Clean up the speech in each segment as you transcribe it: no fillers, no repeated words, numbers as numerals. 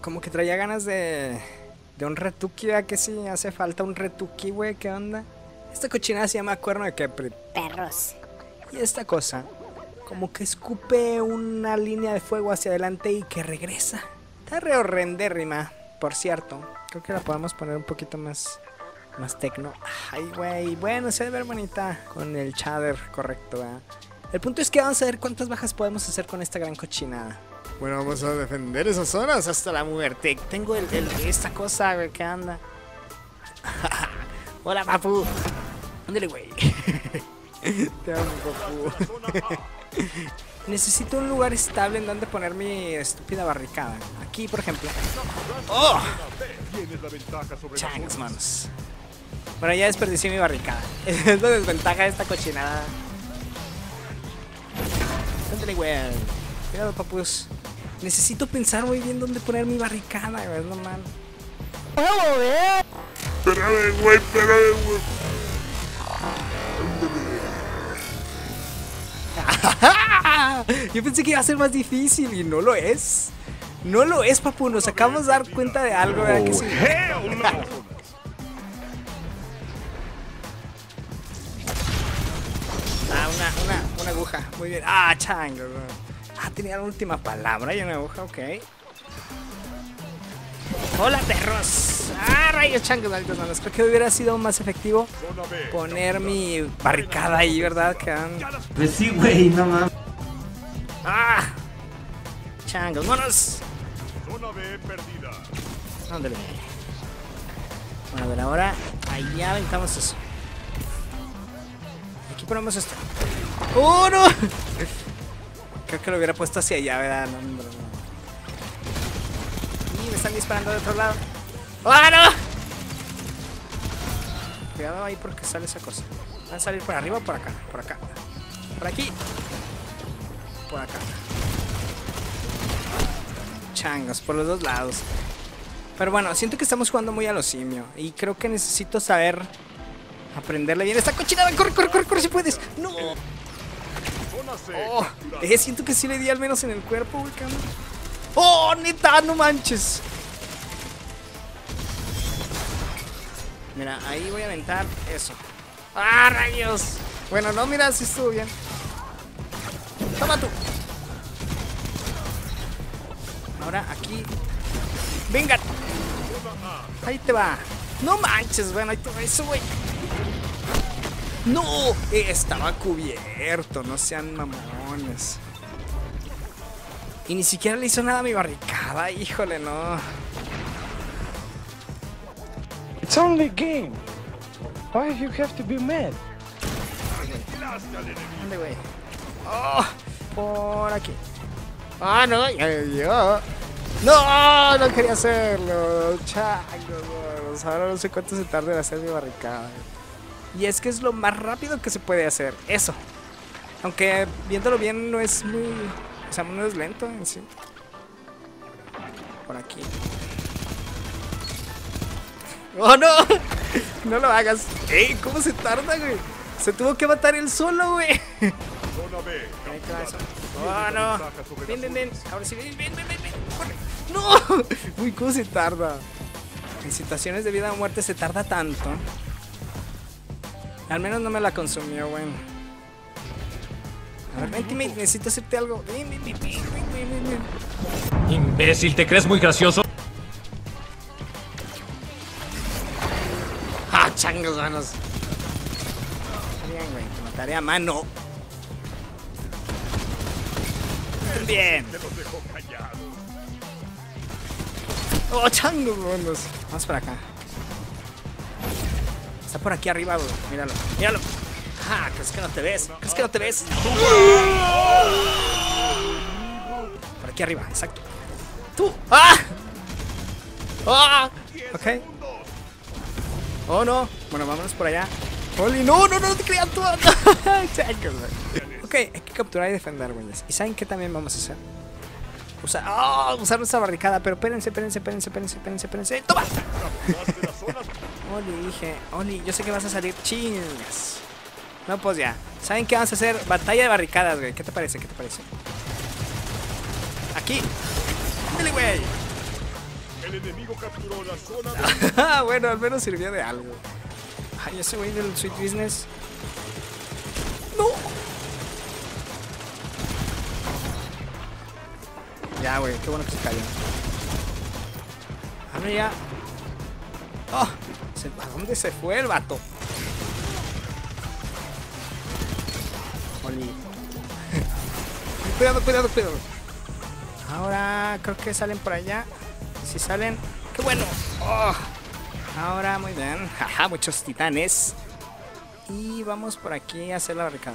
como que traía ganas de un retuki, ¿verdad? Que sí, hace falta un retuki, güey, ¿qué onda? Esta cochinada se llama cuerno de Kepri. Perros. Y esta cosa, como que escupe una línea de fuego hacia adelante y que regresa. Está re horrendérrima, por cierto. Creo que la podemos poner un poquito más tecno. Ay, güey, bueno, se debe ver bonita con el shader correcto, ¿verdad? El punto es que vamos a ver cuántas bajas podemos hacer con esta gran cochinada. Bueno, vamos a defender esas zonas hasta la muerte. Tengo esta cosa, güey, ¿qué anda? Hola, papu. Ándale, güey. Te amo, papu. Necesito un lugar estable en donde poner mi estúpida barricada. Aquí, por ejemplo. ¡Oh! Changs, manos. Bueno, ya desperdicié mi barricada. Es la desventaja de esta cochinada. Ándale, güey. Cuidado, papus. Necesito pensar muy bien dónde poner mi barricada, güey. Es normal. Espérame, güey, espérame, güey. Yo pensé que iba a ser más difícil y no lo es. No lo es, papu. Nos acabamos de dar cuenta de algo, ¿verdad? Que sí. Una aguja. Muy bien. Ah, chango. Ah, tenía la última palabra y una aguja, ok. Hola, perros. Ah, rayos, changos, malditos manos. Creo que hubiera sido más efectivo poner mi barricada ahí, ¿verdad? Pues sí, güey, no mames. Ah, changos, monos. Zona B perdida. Ándale. Bueno, a ver, ahora allá aventamos eso. Aquí ponemos esto. ¡Oh, no! Creo que lo hubiera puesto hacia allá, ¿verdad? No, hombre, no. Y me están disparando de otro lado. ¡Ah, no! Cuidado ahí porque sale esa cosa. ¿Van a salir por arriba o por acá? Por acá. Por aquí. Por acá. Changos, por los dos lados. Pero bueno, siento que estamos jugando muy a lo simio. Y creo que necesito saber aprenderle bien esta cochinada. ¡Corre, corre, corre, corre si puedes! ¡No! Oh, siento que sí le di al menos en el cuerpo, güey, cabrón. ¡Oh, neta! ¡No manches! Mira, ahí voy a aventar eso. ¡Ah, rayos! Bueno, no, mira, sí estuvo bien. ¡Toma tú! Ahora aquí. ¡Venga! Ahí te va. ¡No manches! Bueno, ahí te va eso, güey. ¡No! Estaba cubierto, no sean mamones. Y ni siquiera le hizo nada a mi barricada, híjole, no. It's only a game. Why you have to be mad? ¿Dónde, güey? ¡Oh! Por aquí. ¡Ah, no! ¡Ya llegó! ¡No! No quería hacerlo. Changos. Ahora no sé cuánto se tarda en hacer mi barricada. Y es que es lo más rápido que se puede hacer. Eso. Aunque viéndolo bien no es muy... O sea, no es lento en sí. Por aquí. ¡Oh, no! No lo hagas. ¡Ey! ¿Cómo se tarda, güey? Se tuvo que matar él solo, güey. Zona B. Ahí te va eso. ¡Oh, no! ¡Ven, ven, ven! Ahora sí, ven, ven, ven, ven. ¡Corre! ¡No! Uy, ¿cómo se tarda? En situaciones de vida o muerte se tarda tanto. Al menos no me la consumió, güey. A ver, ven, teammate, necesito hacerte algo. Ven, ven, ven, ven, ven, ven, ven. Imbécil, ¿te crees muy gracioso? ¡Ah, changos, manos! Bien, güey, te mataré a mano. Bien. Te los dejo callados. ¡Oh, changos, manos! Vamos para acá. Está por aquí arriba, güey. Míralo, míralo. ¡Ah! ¿Crees que no te ves? ¿Crees que no te ves? Por aquí arriba, exacto. ¡Tú! ¡Ah! ¡Ah! Ok. Oh, no. Bueno, vámonos por allá. ¡Oli! ¡No, no, no! ¡Te crean tú! Changos, güey. Ok, hay que capturar y defender, güeyes. ¿Y saben qué también vamos a hacer? Usar nuestra barricada, pero espérense. ¡Toma! Oli, dije, Oli, yo sé que vas a salir chingas. No, pues ya. ¿Saben qué vamos a hacer? Batalla de barricadas, güey. ¿Qué te parece? Aquí. Ándale, güey. El enemigo capturó la zona B. Bueno, al menos sirvió de algo. Ay, ese güey del Sweet Business. ¡No! Ya, güey, qué bueno que se cayó. A ver ya. Oh, ¿a dónde se fue el vato? Oli. Cuidado, cuidado, cuidado. Ahora creo que salen por allá. Si salen, ¡qué bueno! Oh. Ahora, muy bien. Jaja, muchos titanes. Y vamos por aquí a hacer la barricada.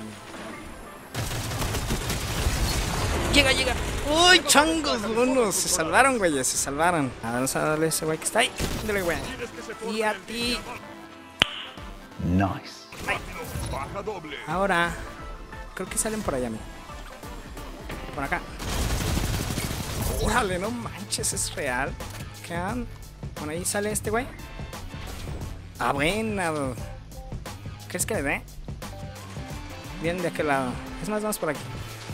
Llega, llega. ¡Uy, changos! Unos se salvaron, güeyes, se salvaron. A ver, vamos a darle a ese güey que está ahí. Dale, güey. Y a ti. Nice. Baja doble. Ahora, creo que salen por allá, mira. Por acá. Órale, no manches, es real. Quedan. Bueno, ahí sale este güey. Ah, buena. ¿Crees que le dé? Bien de aquel lado. Es más, vamos por aquí.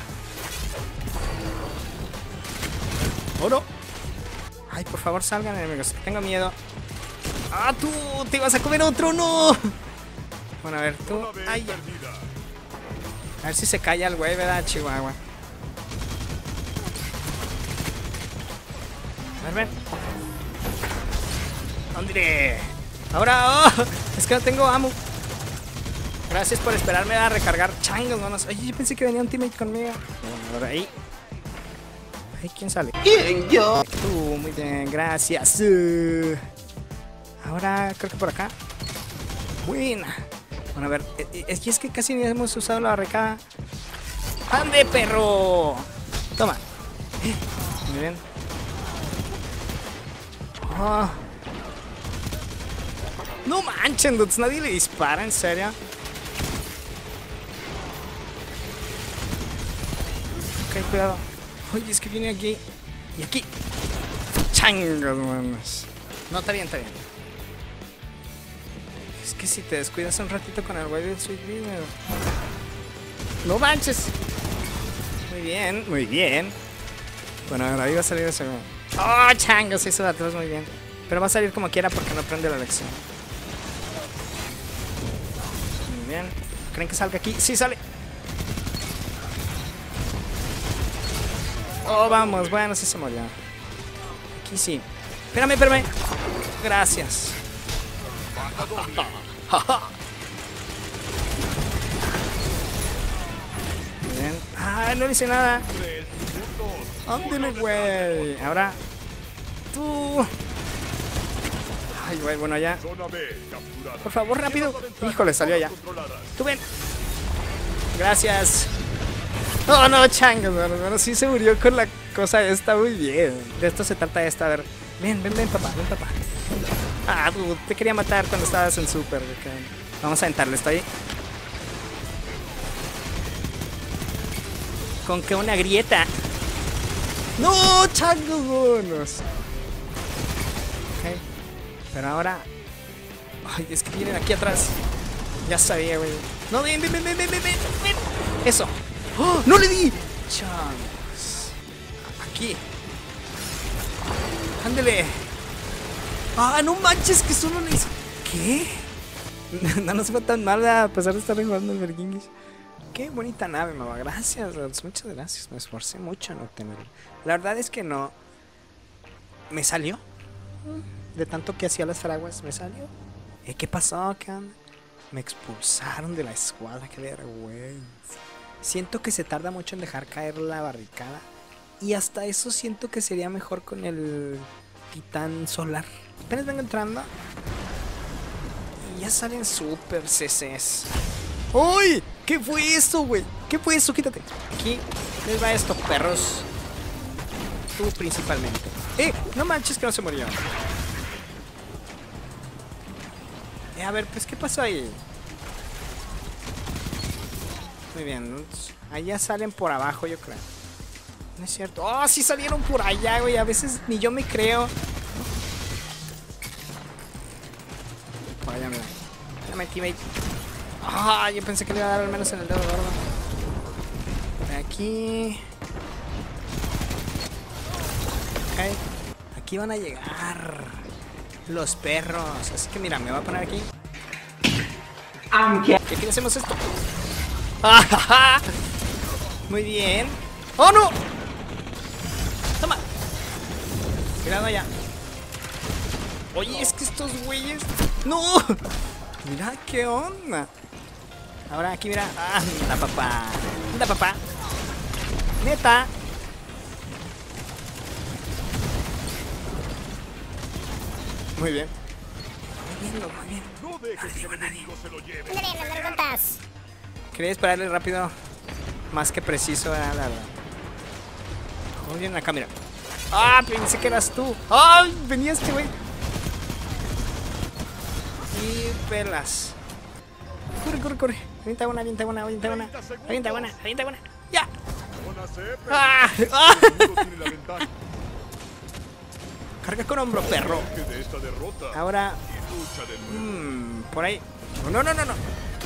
¡Oro! Ay, por favor, salgan, enemigos. Tengo miedo. ¡Ah, tú! ¡Te vas a comer otro! ¡No! Bueno, a ver, tú. Zona B ¡Ay! perdida. A ver si se calla el güey, ¿verdad, Chihuahua? A ver, ven. ¿Dónde? Ahora, oh, es que no tengo ammo. Gracias por esperarme a recargar changos, manos. Oye, yo pensé que venía un teammate conmigo. Bueno, ahora ahí. Ahí, ¿quién sale? ¿Quién? Yo. Tú, muy bien, gracias. Ahora, creo que por acá. Buena. Bueno, a ver, es que casi ni hemos usado la barricada. ¡Ande, perro! Toma. Muy bien. Oh. No manchen, dudes, nadie le dispara, ¿en serio? Ok, cuidado. Oye, es que viene aquí. Y aquí. Changos, manos. No, está bien, está bien. Es que si te descuidas un ratito con el güey del Sweet Business. No manches. Muy bien, muy bien. Bueno, ahora ahí va a salir ese. Oh, changos, eso de atrás muy bien. Pero va a salir como quiera porque no prende la lección. Muy bien. ¿Creen que salga aquí? Sí, sale. Oh, vamos. Bueno, sí se murió. Aquí sí. Espérame, espérame. Gracias. Muy bien. Ah, no le hice nada. Ándale, güey. Ahora tú. Ay, güey, bueno, ya. Zona B capturada. Por favor, rápido. Híjole, salió ya. Tú ven. Gracias. Oh, no, changos, bueno, sí se murió con la cosa esta, muy bien. De esto se trata esta, a ver. Ven, ven, ven, papá, ven, papá. Ah, tú, te quería matar cuando estabas en Super. Okay. Vamos a aventarle, está ahí. Con que una grieta. No, changos, monos. Ok. Pero ahora. Ay, es que vienen aquí atrás. Ya sabía, güey. No, ven, ven, ven, ven, ven, ven, ven. Eso. ¡Oh! ¡No le di! Changos. Aquí. Ándele. ¡Ah, no manches! Que solo le hizo. ¿Qué? No nos fue tan mal a pesar de estar jugando el Vergingish. Qué bonita nave, mamá. Gracias, muchas gracias. Me esforcé mucho en obtenerlo. La verdad es que no. ¿Me salió? De tanto que hacía las fraguas, ¿me salió? ¿Qué pasó? ¿Qué onda? Me expulsaron de la escuadra. Qué vergüenza. Siento que se tarda mucho en dejar caer la barricada. Y hasta eso siento que sería mejor con el titán solar. Apenas vengo entrando. Y ya salen super CCs. ¡Uy! ¿Qué fue eso, güey? ¿Qué fue eso? Quítate. Aquí les va esto, perros. Tú principalmente. No manches que no se murió. A ver, pues, ¿qué pasó ahí? Muy bien. Allá salen por abajo, yo creo. No es cierto. ¡Oh, sí salieron por allá, güey! A veces ni yo me creo. Por allá, mira. Dame, teammate. ¡Ah! Yo pensé que le iba a dar al menos en el dedo gordo. Por aquí. Ok. aquí van a llegar los perros. Así que mira, me voy a poner aquí. ¿Qué aquí hacemos esto? Muy bien. ¡Oh, no! Toma. Cuidado allá. Oye, es que estos güeyes... ¡No! Mira qué onda. Ahora aquí, mira. Anda, papá. Anda, papá. Neta. Muy bien. Muy bien, muy bien. No dejes que el enemigo se lo lleve. Quería dispararle rápido. Más que preciso, la verdad. Muy bien acá, mira. Pensé que eras tú. ¡Ay! Venía este güey. Y pelas. Corre, corre, corre. Avienta una, avienta una, avienta una. Avienta una, avienta una. ¡Ya! Zona C, pero ¡Ah! el enemigo tiene la ventaja. Carga con hombro, perro. Que de esta derrota Ahora. y lucha de nuevo. Por ahí. No, no, no, no.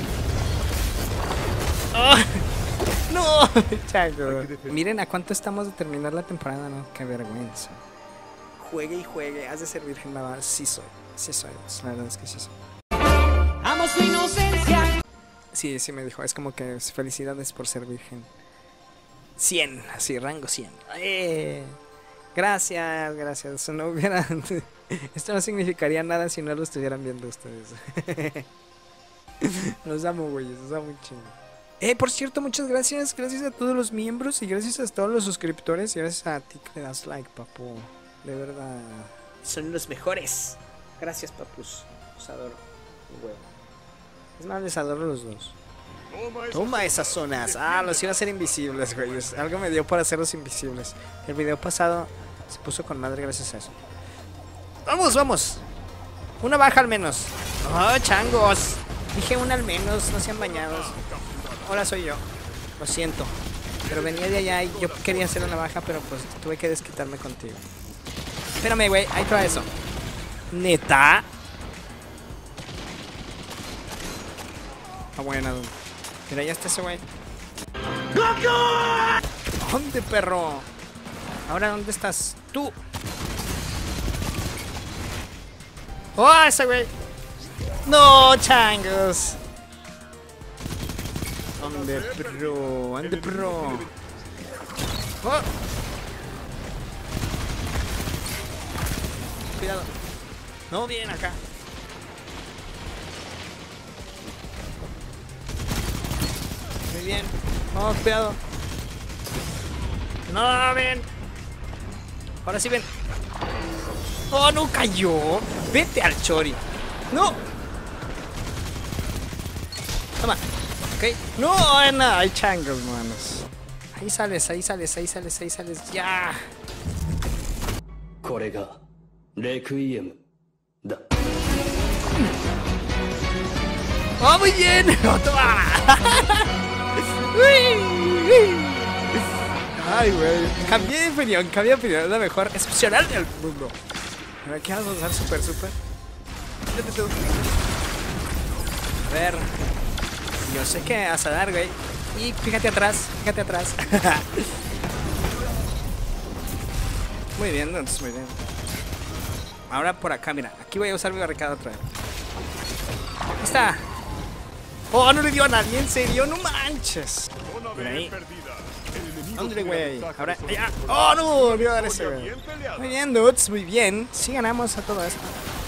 ¡Oh! ¡No! Chaco. Miren a cuánto estamos de terminar la temporada, ¿no? Qué vergüenza. Juegue y juegue. Has de ser virgen, la verdad. Sí soy. Sí soy. La verdad es que sí soy. Amo su inocencia. Sí, sí me dijo. Es como que felicidades por ser virgen. 100. Así, rango 100. Gracias, gracias. Eso no hubiera... Esto no significaría nada si no lo estuvieran viendo ustedes. Los amo, güeyes. Los amo un chingo. Por cierto, muchas gracias. Gracias a todos los miembros y gracias a todos los suscriptores. Y gracias a ti que le das like, papu. De verdad. Son los mejores. Gracias, papus. Los adoro. Huevo. Es más, les adoro los dos. Toma esas zonas. Los iba a hacer invisibles, güeyes. Algo me dio por hacerlos invisibles. El video pasado se puso con madre gracias a eso. ¡Vamos, vamos! Una baja al menos. ¡Oh, changos! Dije una al menos, no sean bañados. Ahora soy yo. Lo siento. Pero venía de allá y yo quería hacer una baja, pero pues tuve que desquitarme contigo. Espérame, güey. Ahí todo eso. ¿Neta? Buena. Mira, ya está ese güey. ¿Dónde, perro? Ahora, ¿dónde estás? Tú. ¡Oh, ese güey! ¡No, changos! ¿Dónde, pro? ¿Dónde, pro? ¡Oh! Cuidado. No, bien acá. Muy bien. Oh, cuidado. No, ven. Ahora sí ven. Oh, no cayó. Vete al chori. No. Toma. Ok. No, no. Hay changos, manos. Ahí sales, ahí sales, ahí sales, ahí sales. Ya. ¡Oh, muy bien! ¡Toma! Ay, güey. Cambié de opinión, Es la mejor excepcional del mundo. ¿Qué vas a usar? Super. A ver. Yo sé que vas a dar, güey. Y fíjate atrás, Muy bien, entonces, muy bien. Ahora por acá, mira. Aquí voy a usar mi barricada otra vez. Ahí está. Oh, no le dio a nadie, en serio, no manches. Mira ahí. ¿Dónde, güey? Ahora, ya. Oh, no, me iba a dar ese, güey. Muy bien, dudes, muy bien. Sí ganamos a todo esto.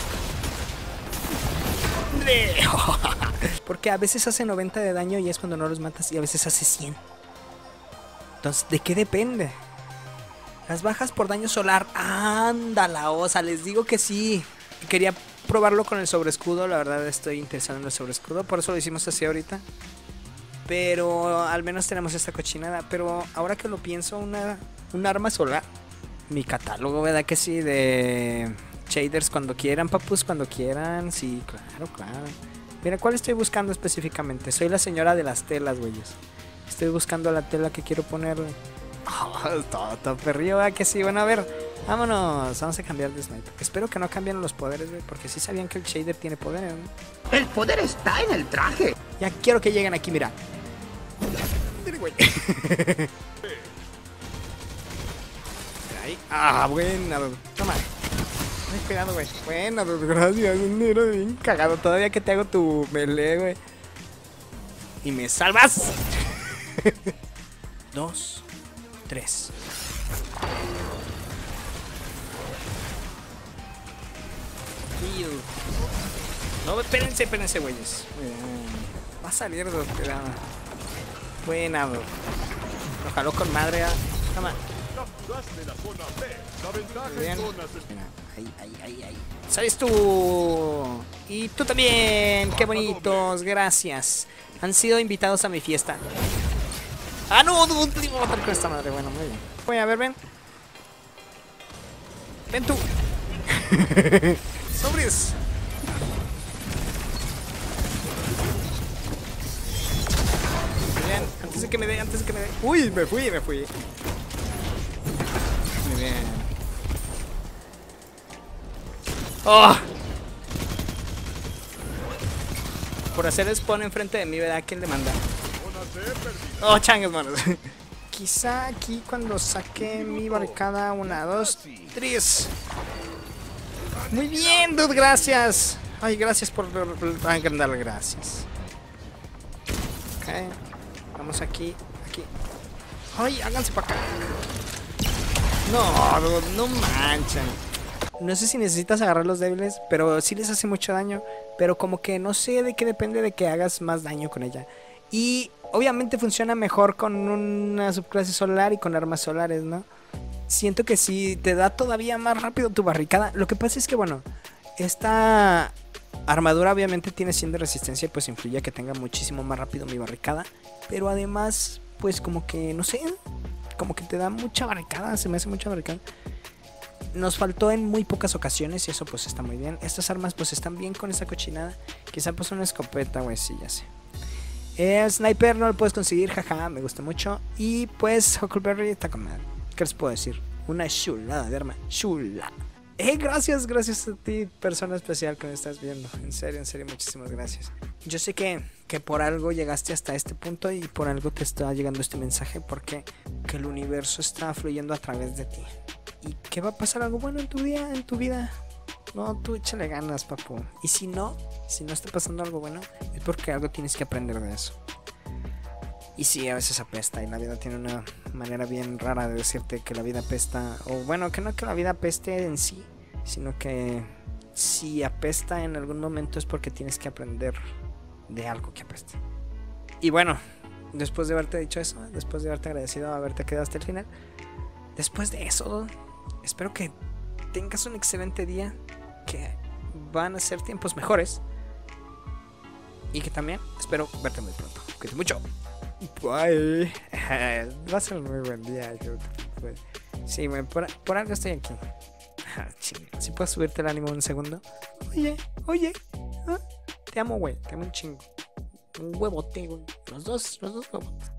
Porque a veces hace 90 de daño y es cuando no los matas, y a veces hace 100. Entonces, ¿de qué depende? Las bajas por daño solar. ¡Anda la osa! Les digo que sí. Quería probarlo con el sobreescudo. La verdad estoy interesado en el sobreescudo. Por eso lo hicimos así ahorita. Pero al menos tenemos esta cochinada. Pero ahora que lo pienso, un arma solar. Mi catálogo, ¿verdad que sí? De shaders cuando quieran, papus, cuando quieran. Sí, claro. Mira, ¿cuál estoy buscando específicamente? Soy la señora de las telas, güeyes. Estoy buscando la tela que quiero ponerle. Todo perrillo, ¿verdad que sí? Bueno, a ver, vámonos. Vamos a cambiar de sniper. Espero que no cambien los poderes, güey, porque sí sabían que el shader tiene poderes, ¿no? El poder está en el traje. Ya quiero que lleguen aquí, mira. Güey. Ahí. Buena. Toma. Ay, cuidado, güey. Bueno, gracias. Era bien cagado. Todavía que te hago tu melee, güey. Y me salvas. 2, 3. No, espérense, güeyes. Va a salir de hospedada. Buena, bro. Lo jaló con madre. Toma. Capturaste la zona B. La ventaja Bien. en zonas es... Ahí. ¿Sabes tú? Y tú también. Qué bonitos. Gracias. Han sido invitados a mi fiesta. Ah, no, te voy a matar con esta madre. Bueno, muy bien. Voy a ver, ven. Ven tú. Sobres. Bien, antes de que me dé. Uy, me fui. Muy bien. ¡Oh! Por hacer spawn enfrente de mí, ¿verdad? ¿Quién le manda? Oh, changas, manos. Quizá aquí cuando saque mi barricada. 1, 2, 3. Muy bien, dude, gracias. Ay, gracias por agrandar, gracias. Ok. Vamos aquí. Ay, háganse para acá. No, dude, no manchan. No sé si necesitas agarrar los débiles, pero sí les hace mucho daño. Pero como que no sé de qué depende de que hagas más daño con ella. Y obviamente funciona mejor con una subclase solar y con armas solares, ¿no? Siento que sí te da todavía más rápido tu barricada. Lo que pasa es que, bueno, esta armadura obviamente tiene 100 de resistencia y pues influye a que tenga muchísimo más rápido mi barricada. Pero además, pues como que, no sé, como que te da mucha barricada, se me hace mucha barricada. Nos faltó en muy pocas ocasiones y eso pues está muy bien. Estas armas pues están bien con esa cochinada. Quizá pues una escopeta, güey, sí, ya sé. Sniper no lo puedes conseguir, jaja, me gusta mucho. Y pues Huckleberry está con madre. ¿Qué les puedo decir? Una chulada de arma, chula. Gracias a ti, persona especial que me estás viendo. En serio, muchísimas gracias. Yo sé que por algo llegaste hasta este punto y por algo te está llegando este mensaje, porque que el universo está fluyendo a través de ti. Y que va a pasar algo bueno en tu día, en tu vida. No, tú échale ganas, papu. Y si no está pasando algo bueno, es porque algo tienes que aprender de eso. Y sí, a veces apesta. Y la vida tiene una manera bien rara de decirte que la vida apesta. O bueno, que no que la vida apeste en sí, sino que si apesta en algún momento es porque tienes que aprender de algo que apesta. Y bueno, después de haberte dicho eso, después de haberte agradecido haberte quedado hasta el final, después de eso, espero que tengas un excelente día, que van a ser tiempos mejores y que también espero verte muy pronto. Cuídate mucho. Bye. Va a ser un muy buen día. Sí, güey, por algo estoy aquí. Si puedes subirte el ánimo un segundo. Oye. Te amo, güey. Te amo un chingo. Un huevote, güey. Los dos huevos.